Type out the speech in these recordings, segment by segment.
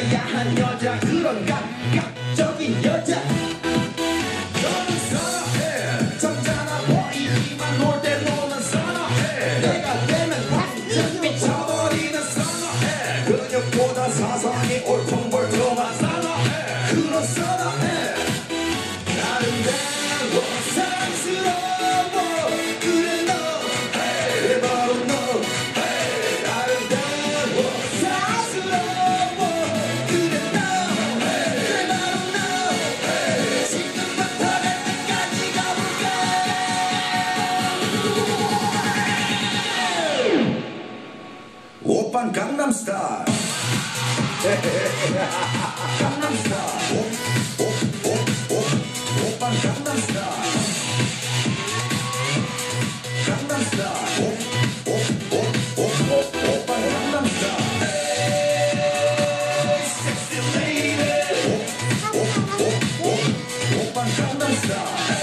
야한 여자 그런 감각적인 여자 너는 선어해 점잖아 보이지만 놀 때 노는 선어해 내가 되면 완전 미쳐버리는 선어해 근육보다 사선이 올통벌통한 선어해 그런 선어해 아름다워 사랑스러워 그래 너 hey, 바로 너 hey, 아름다워 사랑스러워 그래 너 hey, 바로 너 hey, 지금부터 갈 때까지 가볼까 오빤 강남스타일 강남스타일 오빤 강남스타일 강남스타일 오빤 강남스타일 섹시 레이디 오빤 강남스타일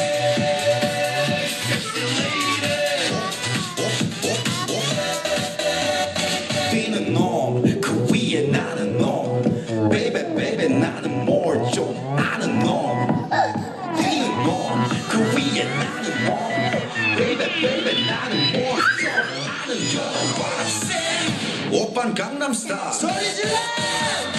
뛰는 놈그 위에 나는 놈 베이베 베이베 나는 뭘 좀 아는 놈 뛰는 놈그 위에 나는 놈 베이베 베이베 나는 뭘 좀 아는 놈 오빤 강남스타일 소리 질러